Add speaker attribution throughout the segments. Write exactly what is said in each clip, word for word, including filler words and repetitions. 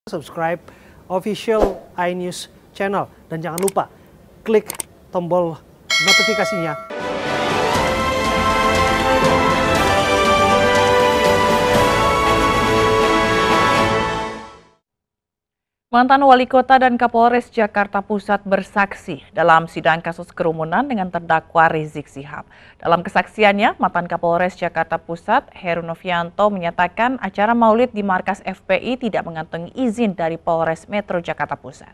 Speaker 1: subscribe official iNews channel. Dan jangan lupa klik tombol notifikasinya.
Speaker 2: Mantan Wali Kota dan Kapolres Jakarta Pusat bersaksi dalam sidang kasus kerumunan dengan terdakwa Rizik Syihab. Dalam kesaksiannya, mantan Kapolres Jakarta Pusat, Heru Novianto, menyatakan acara maulid di markas F P I tidak mengantongi izin dari Polres Metro Jakarta Pusat.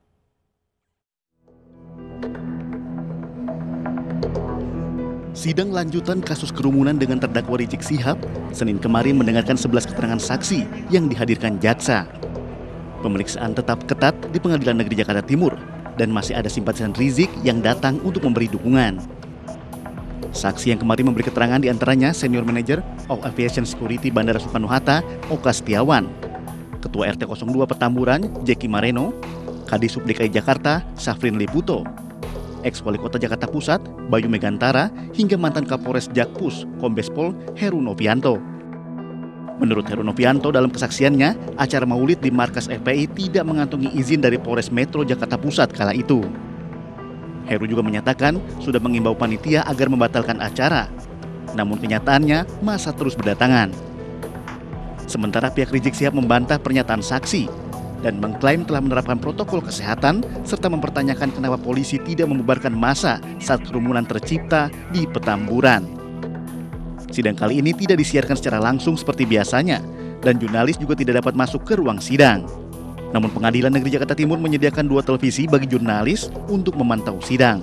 Speaker 3: Sidang lanjutan kasus kerumunan dengan terdakwa Rizik Syihab, Senin kemarin mendengarkan sebelas keterangan saksi yang dihadirkan jaksa. Pemeriksaan tetap ketat di Pengadilan Negeri Jakarta Timur dan masih ada simpatisan Rizik yang datang untuk memberi dukungan. Saksi yang kemarin memberi keterangan diantaranya Senior Manager of Aviation Security Bandara Soekarno-Hatta, Oka Setiawan, Ketua R T nol dua Petamburan, Jeki Mareno, Kadisub D K I Jakarta, Safrin Liputo, ex-Wali Kota Jakarta Pusat, Bayu Megantara, hingga mantan Kapolres Jakpus, Kombes Pol Heru Novianto. Menurut Heru Novianto dalam kesaksiannya, acara maulid di markas F P I tidak mengantongi izin dari Polres Metro Jakarta Pusat kala itu. Heru juga menyatakan sudah mengimbau panitia agar membatalkan acara. Namun kenyataannya massa terus berdatangan. Sementara pihak Rizik Syihab membantah pernyataan saksi dan mengklaim telah menerapkan protokol kesehatan serta mempertanyakan kenapa polisi tidak membubarkan massa saat kerumunan tercipta di Petamburan. Sidang kali ini tidak disiarkan secara langsung seperti biasanya, dan jurnalis juga tidak dapat masuk ke ruang sidang. Namun Pengadilan Negeri Jakarta Timur menyediakan dua televisi bagi jurnalis untuk memantau sidang.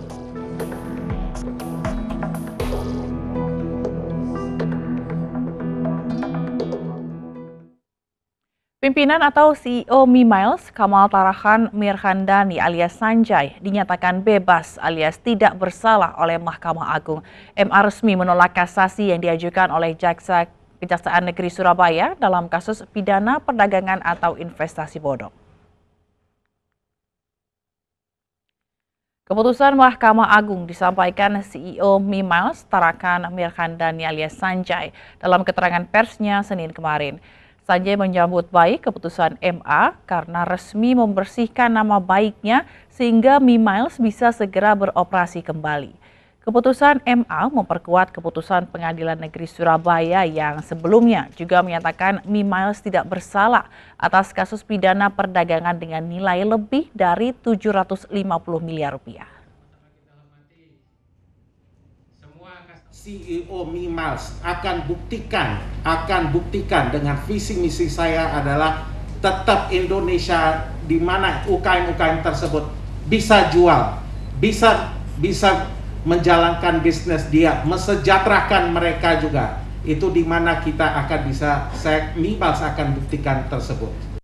Speaker 2: Pimpinan atau C E O Mimiles, Kamal Tarakan Mirkhandani alias Sanjay, dinyatakan bebas alias tidak bersalah oleh Mahkamah Agung. M A resmi menolak kasasi yang diajukan oleh Jaksa Kejaksaan Negeri Surabaya dalam kasus pidana perdagangan atau investasi bodong. Keputusan Mahkamah Agung disampaikan C E O Mimiles, Tarakan Mirkhandani alias Sanjay dalam keterangan persnya Senin kemarin. Sanjay menyambut baik keputusan M A karena resmi membersihkan nama baiknya sehingga Mimiles bisa segera beroperasi kembali. Keputusan M A memperkuat keputusan Pengadilan Negeri Surabaya yang sebelumnya juga menyatakan Mimiles tidak bersalah atas kasus pidana perdagangan dengan nilai lebih dari tujuh ratus lima puluh miliar rupiah.
Speaker 4: C E O Mimiles akan buktikan, akan buktikan dengan visi misi saya adalah tetap Indonesia di mana U K M-U K M tersebut bisa jual, bisa bisa menjalankan bisnis dia, mesejahterakan mereka juga. Itu di mana kita akan bisa, saya Mimiles akan buktikan tersebut.